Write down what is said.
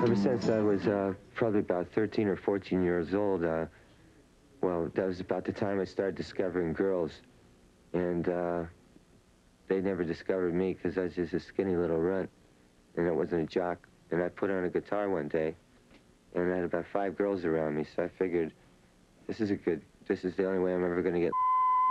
Ever since I was probably about 13 or 14 years old, well, that was about the time I started discovering girls. And they never discovered me because I was just a skinny little runt, and I wasn't a jock. And I put on a guitar one day, and I had about 5 girls around me, so I figured, this is the only way I'm ever going to get